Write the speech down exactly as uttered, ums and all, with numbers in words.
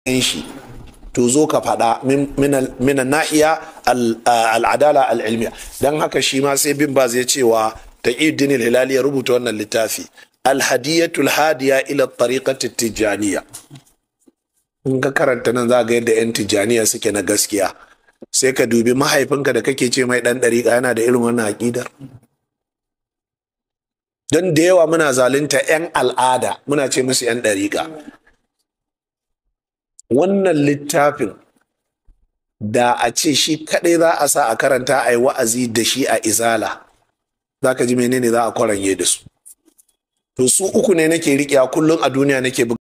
shi to zo ka faɗa minan nahiya al'adala al'ilmiya. Don haka shi ma sai bin baz ya cewa Taqiyuddin al-Hilali ya rubuta wannan littafi al-hadiyatul hadiya ila tariqati tijaniya. In ka karanta nan za ga yadda 'yan tijaniya suke na gaskiya, sai ka dubi mahaifinka da kake ce mai ɗan ɗariƙa yana da irin wannan aƙidar. Don da yawa muna zalunta 'yan al'ada muna ce musu 'yan ɗariƙa. Wannan littafin da a ce shi kaɗai za a sa a karanta a yi wa'azi da shi a izala, za ka ji menene za a kwaranye da su. To su uku ne nake riƙewa kullum a duniya nake